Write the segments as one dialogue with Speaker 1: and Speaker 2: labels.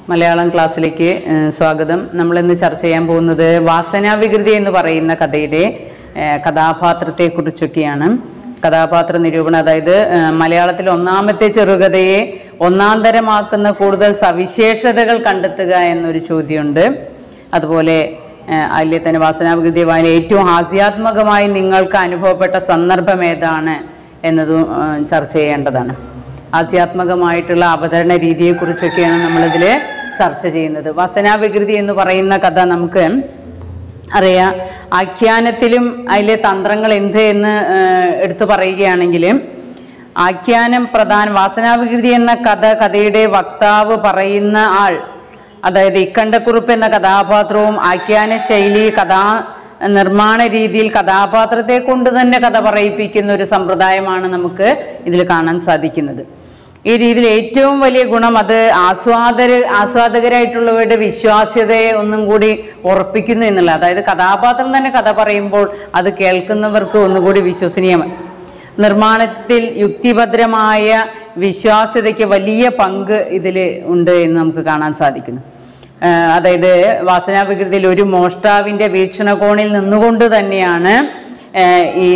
Speaker 1: മലയാളം ക്ലാസ്സിലേക്ക് സ്വാഗതം. നമ്മളിന്ന് ചർച്ച ചെയ്യാൻ പോകുന്നത് വാസനാവികൃതി എന്ന് പറയുന്ന കഥയുടെ കഥാപാത്രത്തെക്കുറിച്ചൊക്കെയാണ്. കഥാപാത്ര നിരൂപണം, അതായത് മലയാളത്തിൽ ഒന്നാമത്തെ ചെറുകഥയെ ഒന്നാന്തരമാക്കുന്ന കൂടുതൽ സവിശേഷതകൾ കണ്ടെത്തുക എന്നൊരു ചോദ്യമുണ്ട്. അതുപോലെ അതിലെ തന്നെ വാസനാവികൃതി വായന ഏറ്റവും ഹാസ്യാത്മകമായി നിങ്ങൾക്ക് അനുഭവപ്പെട്ട സന്ദർഭം ഏതാണ് എന്നതും ചർച്ച ചെയ്യേണ്ടതാണ്. ഹാസ്യാത്മകമായിട്ടുള്ള അവതരണ രീതിയെക്കുറിച്ചൊക്കെയാണ് നമ്മളിതിൽ ചർച്ച ചെയ്യുന്നത്. വാസനാവികൃതി എന്ന് പറയുന്ന കഥ നമുക്ക് അറിയാം. ആഖ്യാനത്തിലും അതിലെ തന്ത്രങ്ങൾ എന്ത് എന്ന് എടുത്തു പറയുകയാണെങ്കിൽ, ആഖ്യാനം വാസനാവികൃതി എന്ന കഥയുടെ വക്താവ് പറയുന്ന ആൾ, അതായത് ഇക്കണ്ടക്കുറുപ്പ് എന്ന കഥാപാത്രവും ആഖ്യാന ശൈലി നിർമ്മാണ രീതിയിൽ കഥാപാത്രത്തെ കൊണ്ട് തന്നെ കഥ പറയിപ്പിക്കുന്ന ഒരു സമ്പ്രദായമാണ് നമുക്ക് ഇതിൽ കാണാൻ സാധിക്കുന്നത്. ഈ രീതിയിൽ ഏറ്റവും വലിയ ഗുണം അത് ആസ്വാദകരായിട്ടുള്ളവരുടെ വിശ്വാസ്യതയെ ഒന്നും കൂടി ഉറപ്പിക്കുന്നു എന്നുള്ള, അതായത് കഥാപാത്രം തന്നെ കഥ പറയുമ്പോൾ അത് കേൾക്കുന്നവർക്ക് ഒന്നുകൂടി വിശ്വസനീയമാണ്. നിർമ്മാണത്തിൽ യുക്തിഭദ്രമായ വിശ്വാസ്യതയ്ക്ക് വലിയ പങ്ക് ഇതിൽ ഉണ്ട് എന്ന് നമുക്ക് കാണാൻ സാധിക്കുന്നു. അതായത് വാസനാവികൃതിയിൽ ഒരു മോഷ്ടാവിൻ്റെ വീക്ഷണകോണിൽ നിന്നുകൊണ്ട് തന്നെയാണ് ഈ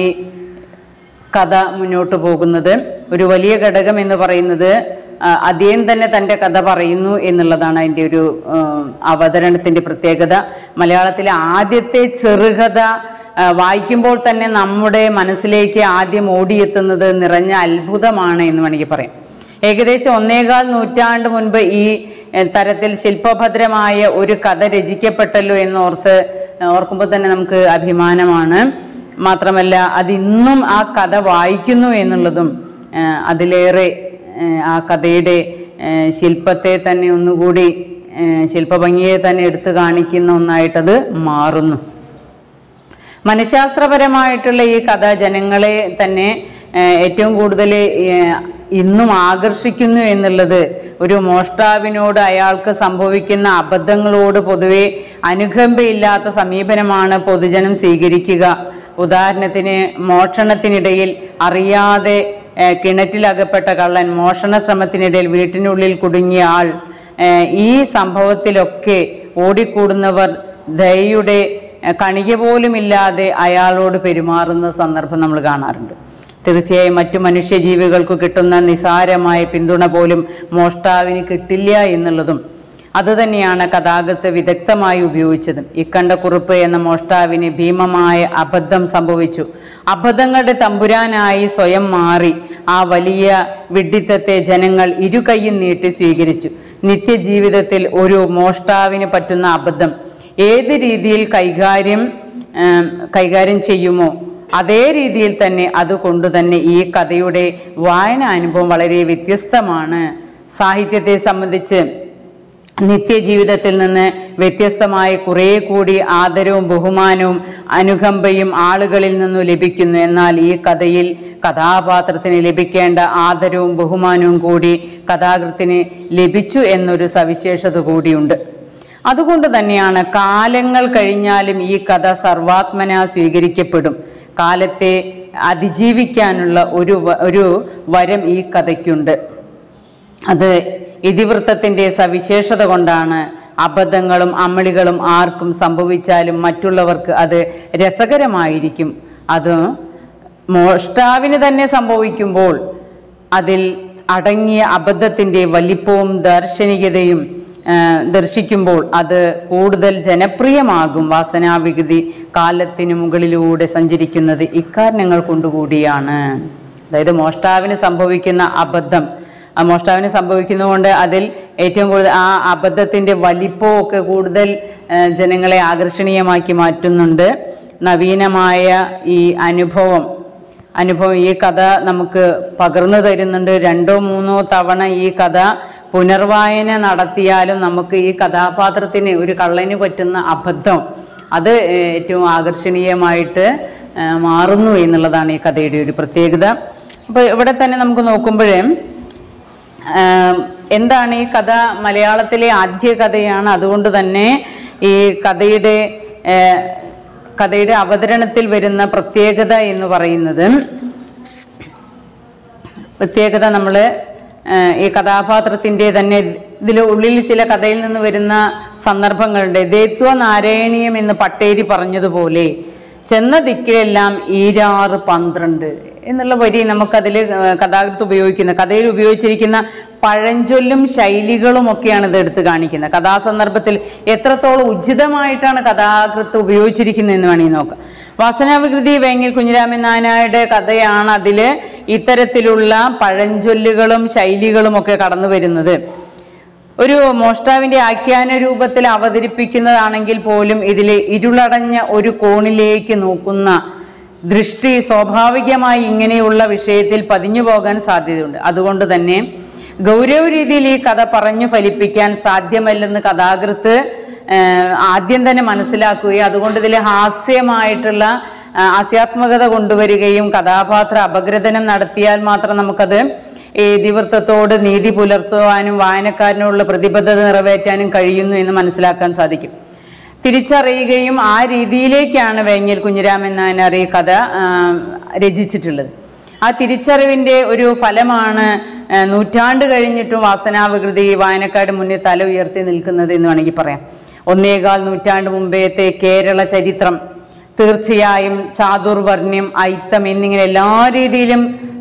Speaker 1: കഥ മുന്നോട്ട് പോകുന്നത്. ഒരു വലിയ ഘടകം എന്ന് പറയുന്നത് അദ്ദേഹം തന്നെ തൻ്റെ കഥ പറയുന്നു എന്നുള്ളതാണ് അതിൻ്റെ ഒരു അവതരണത്തിൻ്റെ പ്രത്യേകത. മലയാളത്തിലെ ആദ്യത്തെ ചെറുകഥ വായിക്കുമ്പോൾ തന്നെ നമ്മുടെ മനസ്സിലേക്ക് ആദ്യം ഓടിയെത്തുന്നത് നിറഞ്ഞ അത്ഭുതമാണ് എന്ന് വേണമെങ്കിൽ പറയാം. ഏകദേശം 1.25 നൂറ്റാണ്ട് മുൻപ് ഈ തരത്തിൽ ശില്പഭദ്രമായ ഒരു കഥ രചിക്കപ്പെട്ടല്ലോ ഓർക്കുമ്പോൾ തന്നെ നമുക്ക് അഭിമാനമാണ്. മാത്രമല്ല അതിന്നും ആ കഥ വായിക്കുന്നു എന്നുള്ളതും അതിലേറെ ആ കഥയുടെ ശില്പത്തെ തന്നെ ഒന്നുകൂടി, ശില്പഭംഗിയെ തന്നെ എടുത്തു കാണിക്കുന്ന ഒന്നായിട്ടത് മാറുന്നു. മനഃശാസ്ത്രപരമായിട്ടുള്ള ഈ കഥ ജനങ്ങളെ തന്നെ ഏറ്റവും കൂടുതൽ ഇന്നും ആകർഷിക്കുന്നു എന്നുള്ളത്, ഒരു മോഷ്ടാവിനോട് അയാൾക്ക് സംഭവിക്കുന്ന അബദ്ധങ്ങളോട് പൊതുവെ അനുകമ്പയില്ലാത്ത സമീപനമാണ് പൊതുജനം സ്വീകരിക്കുക. ഉദാഹരണത്തിന്, മോഷണത്തിനിടയിൽ അറിയാതെ കിണറ്റിലകപ്പെട്ട കള്ളൻ, മോഷണ ശ്രമത്തിനിടയിൽ വീട്ടിനുള്ളിൽ കുടുങ്ങിയ ആൾ, ഈ സംഭവത്തിലൊക്കെ ഓടിക്കൂടുന്നവർ ദയയുടെ കണിക പോലുമില്ലാതെ അയാളോട് പെരുമാറുന്ന സന്ദർഭം നമ്മൾ കാണാറുണ്ട്. തീർച്ചയായും മറ്റു മനുഷ്യജീവികൾക്ക് കിട്ടുന്ന നിസാരമായ പിന്തുണ പോലും മോഷ്ടാവിന് കിട്ടില്ല എന്നുള്ളതും അതുതന്നെയാണ് കഥാകൃത്ത് വിദഗ്ധമായി ഉപയോഗിച്ചതും. ഇക്കണ്ടക്കുറുപ്പ് എന്ന മോഷ്ടാവിന് ഭീമമായ അബദ്ധം സംഭവിച്ചു. അബദ്ധങ്ങളുടെ തമ്പുരാനായി സ്വയം മാറി ആ വലിയ വിഡ്ഢിത്തത്തെ ജനങ്ങൾ ഇരുകൈയും നീട്ടി സ്വീകരിച്ചു. നിത്യജീവിതത്തിൽ ഒരു മോഷ്ടാവിന് പറ്റുന്ന അബദ്ധം ഏത് രീതിയിൽ കൈകാര്യം ചെയ്യുമോ അതേ രീതിയിൽ തന്നെ അതുകൊണ്ട് തന്നെ ഈ കഥയുടെ വായന അനുഭവം വളരെ വ്യത്യസ്തമാണ്. സാഹിത്യത്തെ സംബന്ധിച്ച് നിത്യജീവിതത്തിൽ നിന്ന് വ്യത്യസ്തമായി കുറേ കൂടി ആദരവും ബഹുമാനവും അനുകമ്പയും ആളുകളിൽ നിന്നും ലഭിക്കുന്നു. എന്നാൽ ഈ കഥയിൽ കഥാപാത്രത്തിന് ലഭിക്കേണ്ട ആദരവും ബഹുമാനവും കൂടി കഥാകൃത്തിന് ലഭിച്ചു എന്നൊരു സവിശേഷത കൂടിയുണ്ട്. അതുകൊണ്ട് തന്നെയാണ് കാലങ്ങൾ കഴിഞ്ഞാലും ഈ കഥ സർവാത്മന സ്വീകരിക്കപ്പെടും. കാലത്തെ അതിജീവിക്കാനുള്ള ഒരു വരം ഈ കഥയ്ക്കുണ്ട്. അത് ഇതിവൃത്തത്തിൻ്റെ സവിശേഷത കൊണ്ടാണ്. അബദ്ധങ്ങളും അമളികളും ആർക്കും സംഭവിച്ചാലും മറ്റുള്ളവർക്ക് അത് രസകരമായിരിക്കും. അത് മോഷ്ടാവിന് തന്നെ സംഭവിക്കുമ്പോൾ അതിൽ അടങ്ങിയ അബദ്ധത്തിൻ്റെ വലിപ്പവും ദാർശനികതയും ദർശിക്കുമ്പോൾ അത് കൂടുതൽ ജനപ്രിയമാകും. വാസനാവികൃതി കാലത്തിന് മുകളിലൂടെ സഞ്ചരിക്കുന്നത് ഇക്കാരണങ്ങൾ കൊണ്ടുകൂടിയാണ്. അതായത് മോഷ്ടാവിന് സംഭവിക്കുന്ന അബദ്ധം, മോഷ്ടാവിന് സംഭവിക്കുന്നതുകൊണ്ട് അതിൽ ഏറ്റവും കൂടുതൽ ആ അബദ്ധത്തിൻ്റെ വലിപ്പവും ഒക്കെ കൂടുതൽ ജനങ്ങളെ ആകർഷണീയമാക്കി മാറ്റുന്നുണ്ട്. നവീനമായ ഈ അനുഭവം ഈ കഥ നമുക്ക് പകർന്നു തരുന്നുണ്ട്. 2-3 തവണ ഈ കഥ പുനർവായന നടത്തിയാലും നമുക്ക് ഈ കഥാപാത്രത്തിന്, ഒരു കള്ളന് പറ്റുന്ന അബദ്ധം, അത് ഏറ്റവും ആകർഷണീയമായിട്ട് മാറുന്നു എന്നുള്ളതാണ് ഈ കഥയുടെ ഒരു പ്രത്യേകത. അപ്പോൾ ഇവിടെ തന്നെ നമുക്ക് നോക്കുമ്പോഴേ എന്താണ് ഈ കഥ? മലയാളത്തിലെ ആദ്യ കഥയാണ്. അതുകൊണ്ട് തന്നെ ഈ കഥയുടെ അവതരണത്തിൽ വരുന്ന പ്രത്യേകത എന്ന് പറയുന്നത്, നമ്മൾ ഈ കഥാപാത്രത്തിൻ്റെ തന്നെ ഇതിൽ ഉള്ളിൽ ചില കഥയിൽ നിന്ന് വരുന്ന സന്ദർഭങ്ങളുണ്ട്. ദേത്വ നാരായണീയം എന്ന് പട്ടേരി പറഞ്ഞതുപോലെ ചെന്ന ദിക്കിലെല്ലാം ഈരാറ് 12 എന്നുള്ള വരി നമുക്കതിൽ കഥാകൃത്ത് ഉപയോഗിക്കുന്ന കഥയിൽ ഉപയോഗിച്ചിരിക്കുന്ന പഴഞ്ചൊല്ലും ശൈലികളും ഒക്കെയാണ് ഇത് എടുത്ത് കാണിക്കുന്നത്. കഥാസന്ദർഭത്തിൽ എത്രത്തോളം ഉചിതമായിട്ടാണ് കഥാകൃത്ത് ഉപയോഗിച്ചിരിക്കുന്നതെന്ന് വേണമെങ്കിൽ നോക്കാം. വാസനാവികൃതി വേങ്ങൽ കുഞ്ഞിരാമൻ നായനാരുടെ കഥയാണ് അതിൽ ഇത്തരത്തിലുള്ള പഴഞ്ചൊല്ലുകളും ശൈലികളും ഒക്കെ കടന്നു വരുന്നത്. ഒരു മോഷ്ടാവിൻ്റെ ആഖ്യാന രൂപത്തിൽ അവതരിപ്പിക്കുന്നതാണെങ്കിൽ പോലും ഇതിൽ ഇരുളടഞ്ഞ ഒരു കോണിലേക്ക് നോക്കുന്ന ദൃഷ്ടി സ്വാഭാവികമായി ഇങ്ങനെയുള്ള വിഷയത്തിൽ പതിഞ്ഞു പോകാൻ സാധ്യതയുണ്ട്. അതുകൊണ്ട് തന്നെ ഗൗരവ രീതിയിൽ ഈ കഥ പറഞ്ഞു ഫലിപ്പിക്കാൻ സാധ്യമല്ലെന്ന് കഥാകൃത്ത് ആദ്യം തന്നെ മനസ്സിലാക്കുകയും അതുകൊണ്ട് ഇതിൽ ഹാസ്യമായിട്ടുള്ള ഹാസ്യാത്മകത കൊണ്ടുവരികയും കഥാപാത്ര അപഗ്രഥനം നടത്തിയാൽ മാത്രം നമുക്കത് ഇതിവൃത്തത്തോട് നീതി പുലർത്തുവാനും വായനക്കാരനോടുള്ള പ്രതിബദ്ധത നിറവേറ്റാനും കഴിയുന്നു എന്ന് മനസ്സിലാക്കാൻ സാധിക്കും. തിരിച്ചറിയുകയും ആ രീതിയിലേക്കാണ് വേങ്ങൽ കുഞ്ഞിരാമൻ നായനാർ ഈ കഥ രചിച്ചിട്ടുള്ളത്. ആ തിരിച്ചറിവിൻ്റെ ഒരു ഫലമാണ് നൂറ്റാണ്ട് കഴിഞ്ഞിട്ടും വാസനാവികൃതി വായനക്കാരുടെ മുന്നിൽ തല ഉയർത്തി നിൽക്കുന്നത് എന്ന് വേണമെങ്കിൽ പറയാം. 1.25 നൂറ്റാണ്ട് മുമ്പത്തെ കേരള ചരിത്രം തീർച്ചയായും ചാതുർവർണ്ണ്യം, ഐത്തം എന്നിങ്ങനെ എല്ലാ രീതിയിലും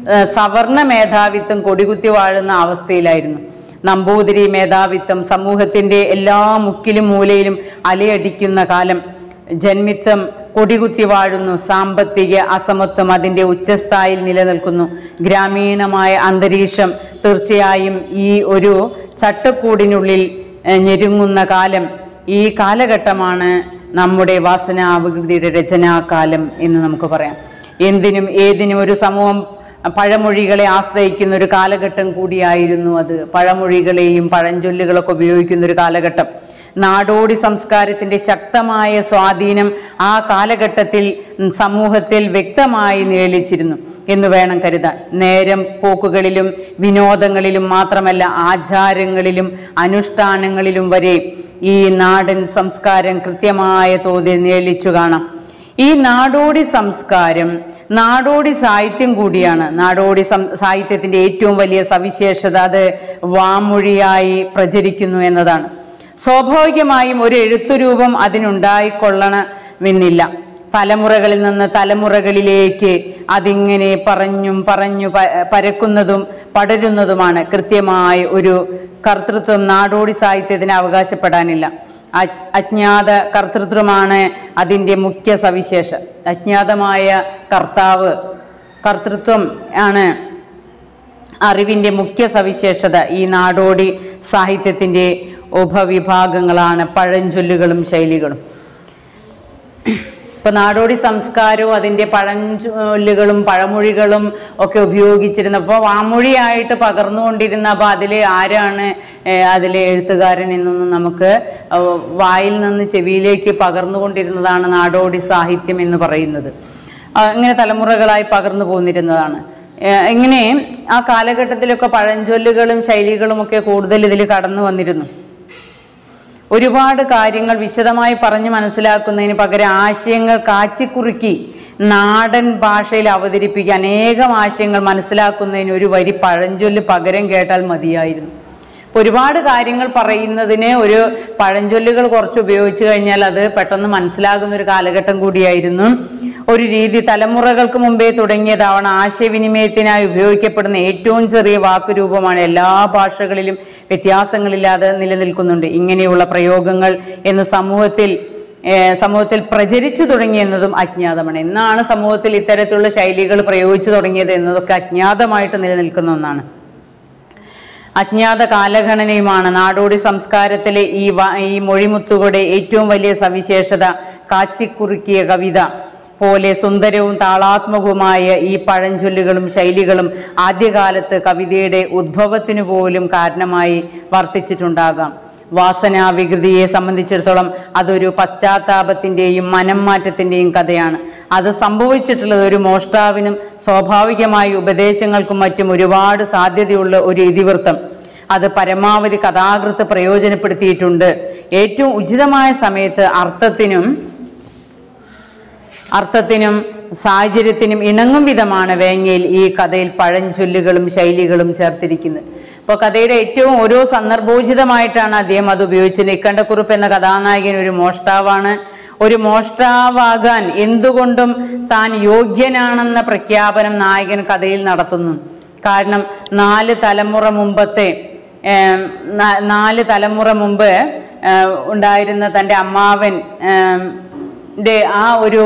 Speaker 1: സവർണ മേധാവിത്വം കൊടികുത്തി വാഴുന്ന അവസ്ഥയിലായിരുന്നു. നമ്പൂതിരി മേധാവിത്വം സമൂഹത്തിൻ്റെ എല്ലാ മുക്കിലും മൂലയിലും അലയടിക്കുന്ന കാലം. ജന്മിത്വം കൊടികുത്തി വാഴുന്നു. സാമ്പത്തിക അസമത്വം അതിൻ്റെ ഉച്ചസ്ഥായിൽ നിലനിൽക്കുന്നു. ഗ്രാമീണമായ അന്തരീക്ഷം തീർച്ചയായും ഈ ഒരു ചട്ടക്കൂടിനുള്ളിൽ ഞെരുങ്ങുന്ന കാലം. ഈ കാലഘട്ടമാണ് നമ്മുടെ വാസനാവികൃതിയുടെ രചനാകാലം എന്ന് നമുക്ക് പറയാം. എന്തിനും ഏതിനും ഒരു സമൂഹം പഴമൊഴികളെ ആശ്രയിക്കുന്ന ഒരു കാലഘട്ടം കൂടിയായിരുന്നു അത്. പഴമൊഴികളെയും പഴഞ്ചൊല്ലുകളൊക്കെ ഉപയോഗിക്കുന്ന ഒരു കാലഘട്ടം. നാടോടി സംസ്കാരത്തിൻ്റെ ശക്തമായ സ്വാധീനം ആ കാലഘട്ടത്തിൽ സമൂഹത്തിൽ വ്യക്തമായി നിഴലിച്ചിരുന്നു എന്ന് വേണം കരുതാൻ. നേരം പോക്കുകളിലും വിനോദങ്ങളിലും മാത്രമല്ല ആചാരങ്ങളിലും അനുഷ്ഠാനങ്ങളിലും വരെ ഈ നാടൻ സംസ്കാരം കൃത്യമായ തോതിൽ നിഴലിച്ചു കാണാം. ഈ നാടോടി സംസ്കാരം നാടോടി സാഹിത്യം കൂടിയാണ്. നാടോടി സാഹിത്യത്തിൻ്റെ ഏറ്റവും വലിയ സവിശേഷത അത് വാമൊഴിയായി പ്രചരിക്കുന്നു എന്നതാണ്. സ്വാഭാവികമായും ഒരു എഴുത്തുരൂപം അതിനുണ്ടായിക്കൊള്ളണമെന്നില്ല. തലമുറകളിൽ നിന്ന് തലമുറകളിലേക്ക് അതിങ്ങനെ പറഞ്ഞു പരക്കുന്നതും പടരുന്നതുമാണ്. കൃത്യമായ ഒരു കർത്തൃത്വം നാടോടി സാഹിത്യത്തിന് അവകാശപ്പെടാനില്ല. അജ്ഞാത കർത്തൃത്വമാണ് അതിൻ്റെ മുഖ്യ സവിശേഷം. അജ്ഞാതമായ കർത്തൃത്വം ആണ് അറിവിൻ്റെ മുഖ്യ സവിശേഷത. ഈ നാടോടി സാഹിത്യത്തിൻ്റെ ഉപവിഭാഗങ്ങളാണ് പഴഞ്ചൊല്ലുകളും ശൈലികളും. ഇപ്പം നാടോടി സംസ്കാരവും അതിൻ്റെ പഴഞ്ചൊല്ലുകളും പഴമൊഴികളും ഒക്കെ ഉപയോഗിച്ചിരുന്നപ്പോൾ വാമൊഴിയായിട്ട് പകർന്നുകൊണ്ടിരുന്ന, അപ്പോൾ അതിൽ ആരാണ് അതിലെ എഴുത്തുകാരൻ എന്നൊന്നും നമുക്ക് വായിൽ നിന്ന് ചെവിയിലേക്ക് പകർന്നുകൊണ്ടിരുന്നതാണ് നാടോടി സാഹിത്യം എന്ന് പറയുന്നത്. ഇങ്ങനെ തലമുറകളായി പകർന്നു പോന്നിരുന്നതാണ്. ഇങ്ങനെ ആ കാലഘട്ടത്തിലൊക്കെ പഴഞ്ചൊല്ലുകളും ശൈലികളും ഒക്കെ കൂടുതൽ ഇതിൽ കടന്നു വന്നിരുന്നു. ഒരുപാട് കാര്യങ്ങൾ വിശദമായി പറഞ്ഞ് മനസ്സിലാക്കുന്നതിന് പകരം ആശയങ്ങൾ കാച്ചിക്കുറുക്കി നാടൻ ഭാഷയിൽ അവതരിപ്പിക്കുക, അനേകം ആശയങ്ങൾ മനസ്സിലാക്കുന്നതിന് ഒരു വരി പഴഞ്ചൊല്ല് പകരം കേട്ടാൽ മതിയായിരുന്നു. ഒരുപാട് കാര്യങ്ങൾ പറയുന്നതിന് ഒരു പഴഞ്ചൊല്ലുകൾ കുറച്ച് ഉപയോഗിച്ചു കഴിഞ്ഞാൽ അത് പെട്ടെന്ന് മനസ്സിലാകുന്ന ഒരു കാലഘട്ടം കൂടിയായിരുന്നു. ഒരു രീതി തലമുറകൾക്ക് മുമ്പേ തുടങ്ങിയതാവണം. ആശയവിനിമയത്തിനായി ഉപയോഗിക്കപ്പെടുന്ന ഏറ്റവും ചെറിയ വാക്കുരൂപമാണ്. എല്ലാ ഭാഷകളിലും വ്യത്യാസങ്ങളില്ലാതെ നിലനിൽക്കുന്നുണ്ട്. ഇങ്ങനെയുള്ള പ്രയോഗങ്ങൾ എന്ന് സമൂഹത്തിൽ പ്രചരിച്ചു തുടങ്ങിയെന്നതും അജ്ഞാതമാണ്. എന്നാണ് സമൂഹത്തിൽ ഇത്തരത്തിലുള്ള ശൈലികൾ പ്രയോഗിച്ചു തുടങ്ങിയത് എന്നതൊക്കെ അജ്ഞാതമായിട്ട് നിലനിൽക്കുന്ന ഒന്നാണ്. അജ്ഞാത കാലഗണനയുമാണ് നാടോടി സംസ്കാരത്തിലെ ഈ മൊഴിമുത്തുകളുടെ ഏറ്റവും വലിയ സവിശേഷത. കാച്ചിക്കുറുക്കിയ കവിത പോലെ സുന്ദരവും താളാത്മകവുമായ ഈ പഴഞ്ചൊല്ലുകളും ശൈലികളും ആദ്യകാലത്ത് കവിതയുടെ ഉദ്ഭവത്തിനു പോലും കാരണമായി വർത്തിച്ചിട്ടുണ്ടാകാം. വാസനാവികൃതിയെ സംബന്ധിച്ചിടത്തോളം അതൊരു പശ്ചാത്താപത്തിൻ്റെയും മനം മാറ്റത്തിൻ്റെയും കഥയാണ്. അത് സംഭവിച്ചിട്ടുള്ളത് ഒരു മോഷ്ടാവിനും സ്വാഭാവികമായി ഉപദേശങ്ങൾക്കും മറ്റും ഒരുപാട് സാധ്യതയുള്ള ഒരു ഇതിവൃത്തം. അത് പരമാവധി കഥാകൃത്ത് പ്രയോജനപ്പെടുത്തിയിട്ടുണ്ട്. ഏറ്റവും ഉചിതമായ സമയത്ത് അർത്ഥത്തിനും സാഹചര്യത്തിനും ഇണങ്ങും വിധമാണ് വേങ്ങയിൽ ഈ കഥയിൽ പഴഞ്ചൊല്ലുകളും ശൈലികളും ചേർത്തിരിക്കുന്നത്. അപ്പോൾ കഥയുടെ ഏറ്റവും ഓരോ സന്ദർഭോചിതമായിട്ടാണ് അദ്ദേഹം അത് ഉപയോഗിച്ചത്. ഇക്കണ്ടക്കുറുപ്പ് എന്ന കഥാനായകൻ ഒരു മോഷ്ടാവാണ്. ഒരു മോഷ്ടാവാകാൻ എന്തുകൊണ്ടും താൻ യോഗ്യനാണെന്ന പ്രഖ്യാപനം നായകൻ കഥയിൽ നടത്തുന്നു. കാരണം 4 തലമുറ മുമ്പ് ഉണ്ടായിരുന്ന തൻ്റെ അമ്മാവൻ ആ ഒരു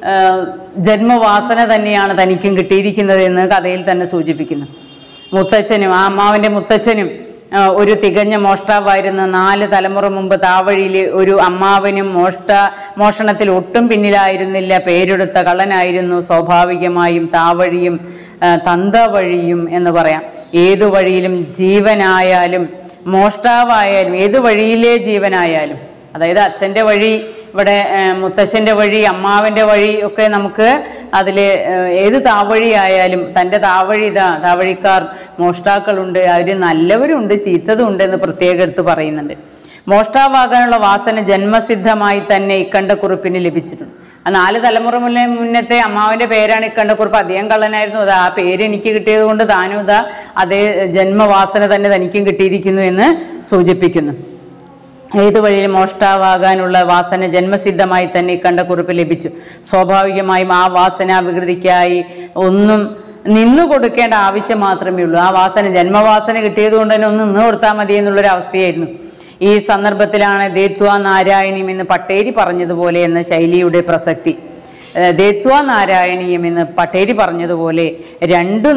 Speaker 1: ജന്മവാസന തന്നെയാണ് തനിക്കും കിട്ടിയിരിക്കുന്നത് എന്ന് കഥയിൽ തന്നെ സൂചിപ്പിക്കുന്നു. മുത്തച്ഛനും ആ അമ്മാവൻ്റെ മുത്തച്ഛനും ഒരു തികഞ്ഞ മോഷ്ടാവായിരുന്നു. 4 തലമുറ മുമ്പ് താവഴിയിൽ ഒരു അമ്മാവനും മോഷണത്തിൽ ഒട്ടും പിന്നിലായിരുന്നില്ല. പേരെടുത്ത കള്ളനായിരുന്നു. സ്വാഭാവികമായും താവഴിയും തന്തവഴിയും എന്ന് പറയാം. ഏതു വഴിയിലും ജീവനായാലും മോഷ്ടാവായാലും ഏതു വഴിയിലെ ജീവനായാലും, അതായത് അച്ഛൻ്റെ വഴി, ഇവിടെ മുത്തശ്ശൻ്റെ വഴി, അമ്മാവൻ്റെ വഴി ഒക്കെ നമുക്ക് അതിൽ ഏത് താവഴിയായാലും തൻ്റെ താവഴിക്കാർ മോഷ്ടാക്കളുണ്ട്, അവർ നല്ലവരുണ്ട് ചീത്തതുണ്ട് എന്ന് പ്രത്യേകം എടുത്ത് പറയുന്നുണ്ട്. മോഷ്ടാവാകാനുള്ള വാസന ജന്മസിദ്ധമായി തന്നെ ഇക്കണ്ടക്കുറുപ്പിന് ലഭിച്ചിട്ടുണ്ട്. 4 തലമുറ മുന്നത്തെ അമ്മാവൻ്റെ പേരാണ് ഇക്കണ്ടക്കുറുപ്പ്. അദ്ദേഹം കള്ളനായിരുന്നു. ആ പേര് എനിക്ക് കിട്ടിയത് കൊണ്ട് താനും അതേ ജന്മവാസന തന്നെ തനിക്കും കിട്ടിയിരിക്കുന്നു എന്ന് സൂചിപ്പിക്കുന്നു. ഏതു വഴിയിൽ മോഷ്ടാവാകാനുള്ള വാസന ജന്മസിദ്ധമായി തന്നെ ഇക്കണ്ടക്കുറുപ്പ് ലഭിച്ചു. സ്വാഭാവികമായും ആ വാസന വികൃതിക്കായി ഒന്നും നിന്നു കൊടുക്കേണ്ട ആവശ്യം മാത്രമേ ഉള്ളൂ. ആ വാസന ജന്മവാസന കിട്ടിയത് കൊണ്ട് തന്നെ ഒന്ന് നിന്ന് കൊടുത്താൽ മതി എന്നുള്ളൊരവസ്ഥയായിരുന്നു. ഈ സന്ദർഭത്തിലാണ് ദേത്വാ നാരായണീയം എന്ന് പട്ടേരി പറഞ്ഞതുപോലെ എന്ന ശൈലിയുടെ പ്രസക്തി. ദേത്വാ നാരായണീയം എന്ന് പട്ടേരി പറഞ്ഞതുപോലെ രണ്ടും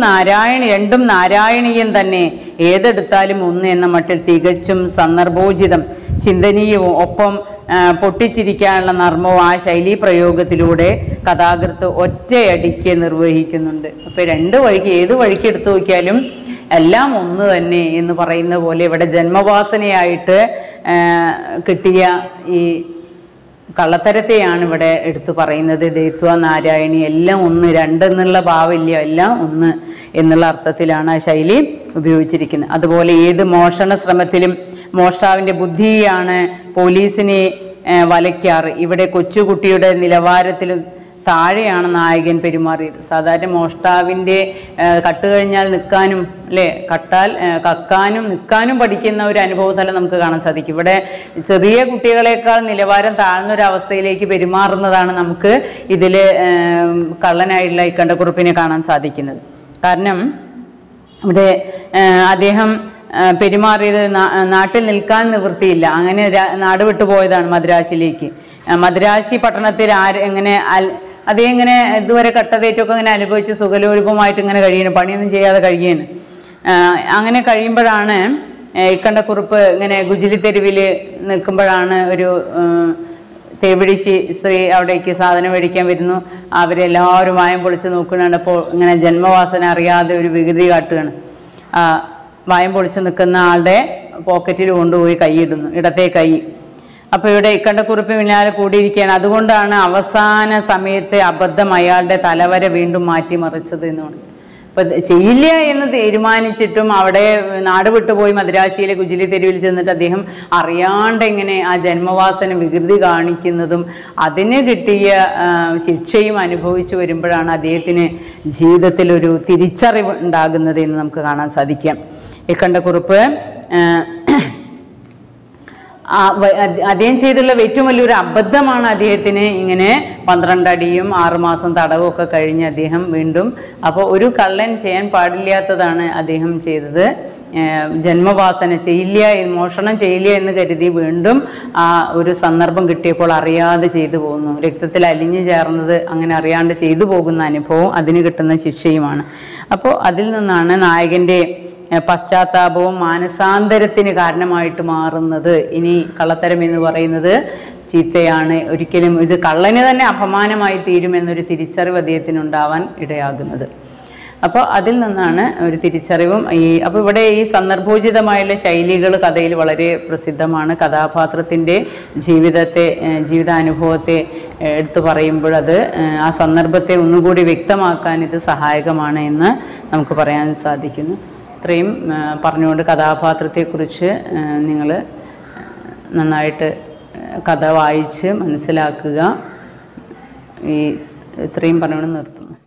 Speaker 1: നാരായണീയം തന്നെ, ഏതെടുത്താലും ഒന്ന് എന്ന മട്ടിൽ തികച്ചും സന്ദർഭോചിതം, ചിന്തനീയവും ഒപ്പം പൊട്ടിച്ചിരിക്കാനുള്ള നർമ്മവും ആ ശൈലീ പ്രയോഗത്തിലൂടെ കഥാകൃത്ത് ഒറ്റയടിക്ക് നിർവഹിക്കുന്നുണ്ട്. അപ്പോൾ 2 വഴിക്ക് ഏത് വഴിക്ക് എടുത്തു നോക്കിയാലും എല്ലാം ഒന്ന് തന്നെ എന്ന് പറയുന്ന പോലെ ഇവിടെ ജന്മവാസനയായിട്ട് കിട്ടിയ ഈ കള്ളത്തരത്തെയാണ് ഇവിടെ എടുത്തു പറയുന്നത്. ദേത്വ നാരായണി, എല്ലാം ഒന്ന്, 2 എന്നുള്ള ഭാവമില്ല, എല്ലാം ഒന്ന് എന്നുള്ള അർത്ഥത്തിലാണ് ആ ശൈലി ഉപയോഗിച്ചിരിക്കുന്നത്. അതുപോലെ ഏത് മോഷണ ശ്രമത്തിലും മോഷ്ടാവിൻ്റെ ബുദ്ധിയാണ് പോലീസിനെ വലയ്ക്കാറ്. ഇവിടെ കൊച്ചുകുട്ടിയുടെ നിലവാരത്തിലും താഴെയാണ് നായകൻ പെരുമാറിയത്. സാധാരണ മോഷ്ടാവിൻ്റെ കട്ട് കഴിഞ്ഞാൽ നിൽക്കാനും കക്കാനും നിൽക്കാനും പഠിക്കുന്ന ഒരു അനുഭവത്തല നമുക്ക് കാണാൻ സാധിക്കും. ഇവിടെ ചെറിയ കുട്ടികളെക്കാൾ നിലവാരം താഴ്ന്നൊരവസ്ഥയിലേക്ക് പെരുമാറുന്നതാണ് നമുക്ക് ഇതിൽ കള്ളനായിട്ടുള്ള ഇക്കണ്ടക്കുറുപ്പിനെ കാണാൻ സാധിക്കുന്നത്. കാരണം ഇവിടെ അദ്ദേഹം പെരുമാറിയത് നാട്ടിൽ നിൽക്കാൻ നിവൃത്തിയില്ല. അങ്ങനെ നാട് വിട്ടുപോയതാണ് മദ്രാശിയിലേക്ക്. മദ്രാശി പട്ടണത്തിൽ അതേ ഇങ്ങനെ ഇതുവരെ കട്ടതേറ്റൊക്കെ ഇങ്ങനെ അനുഭവിച്ച് സുഖലോലുപമായിട്ട് ഇങ്ങനെ കഴിയുന്നു, പണിയൊന്നും ചെയ്യാതെ കഴിയുന്നു. അങ്ങനെ കഴിയുമ്പോഴാണ് ഇക്കണ്ടക്കുറുപ്പ് ഇങ്ങനെ ഗുജിലി തെരുവിൽ നിൽക്കുമ്പോഴാണ് ഒരു തേവിടിശി സ്ത്രീ അവിടേക്ക് സാധനം മേടിക്കാൻ വരുന്നു. അവരെല്ലാവരും വായം പൊളിച്ച് നോക്കുന്നുണ്ട്. അപ്പോൾ ഇങ്ങനെ ജന്മവാസന അറിയാതെ ഒരു വികൃതി കാട്ടുകയാണ്. വായം പൊളിച്ച് നിൽക്കുന്ന ആളുടെ പോക്കറ്റിൽ കൊണ്ടുപോയി കൈയിടുന്നു, ഇടത്തെ കൈ. അപ്പോൾ ഇവിടെ ഇക്കണ്ടക്കുറുപ്പ് പിന്നാലെ കൂടിയിരിക്കുകയാണ്. അതുകൊണ്ടാണ് അവസാന സമയത്തെ അബദ്ധം അയാളുടെ തലവര വീണ്ടും മാറ്റിമറിച്ചത് എന്ന് പറഞ്ഞു. അപ്പം ചെയ്യില്ല എന്ന് തീരുമാനിച്ചിട്ടും അവിടെ നാട് വിട്ടുപോയി മദ്രാശിയിലെ ഗുജിലി തെരുവിൽ ചെന്നിട്ട് അദ്ദേഹം അറിയാണ്ട് ഇങ്ങനെ ആ ജന്മവാസന വികൃതി കാണിക്കുന്നതും അതിന് കിട്ടിയ ശിക്ഷയും അനുഭവിച്ചു വരുമ്പോഴാണ് അദ്ദേഹത്തിന് ജീവിതത്തിലൊരു തിരിച്ചറിവ് ഉണ്ടാകുന്നത് എന്ന് നമുക്ക് കാണാൻ സാധിക്കാം. ഇക്കണ്ടക്കുറുപ്പ് അദ്ദേഹം ചെയ്തുള്ള ഏറ്റവും വലിയൊരു അബദ്ധമാണ് അദ്ദേഹത്തിന് ഇങ്ങനെ 12 അടിയും 6 മാസം തടവും ഒക്കെ കഴിഞ്ഞ് അദ്ദേഹം വീണ്ടും, അപ്പോൾ ഒരു കള്ളൻ ചെയ്യാൻ പാടില്ലാത്തതാണ് അദ്ദേഹം ചെയ്തത്. ജന്മവാസന മോഷണം ചെയ്യില്ല എന്ന് കരുതി വീണ്ടും ആ ഒരു സന്ദർഭം കിട്ടിയപ്പോൾ അറിയാതെ ചെയ്തു പോകുന്നു. രക്തത്തിൽ അലിഞ്ഞു ചേർന്നത് അങ്ങനെ അറിയാണ്ട് ചെയ്തു പോകുന്ന അനുഭവം അതിന് കിട്ടുന്ന ശിക്ഷയുമാണ്. അപ്പോൾ അതിൽ നിന്നാണ് നായകൻ്റെ പശ്ചാത്താപവും മാനസാന്തരത്തിന് കാരണമായിട്ട് മാറുന്നത്. ഇനി കള്ളത്തരം എന്ന് പറയുന്നത് ചീത്തയാണ്, ഒരിക്കലും ഇത് കള്ളന് തന്നെ അപമാനമായി തീരുമെന്നൊരു തിരിച്ചറിവ് അദ്ദേഹത്തിനുണ്ടാവാൻ ഇടയാകുന്നത്. അപ്പോൾ അതിൽ നിന്നാണ് ഒരു തിരിച്ചറിവും അപ്പോൾ ഇവിടെ ഈ സന്ദർഭോചിതമായുള്ള ശൈലികൾ കഥയിൽ വളരെ പ്രസിദ്ധമാണ്. കഥാപാത്രത്തിൻ്റെ ജീവിതാനുഭവത്തെ എടുത്തു പറയുമ്പോൾ ആ സന്ദർഭത്തെ ഒന്നുകൂടി വ്യക്തമാക്കാൻ ഇത് സഹായകമാണ് എന്ന് നമുക്ക് പറയാൻ സാധിക്കുന്നു. ഇത്രയും പറഞ്ഞുകൊണ്ട് കഥാപാത്രത്തെക്കുറിച്ച് നിങ്ങൾ നന്നായിട്ട് കഥ വായിച്ച് മനസ്സിലാക്കുക. ഇത്രയും പറഞ്ഞുകൊണ്ട് നിർത്തുന്നു.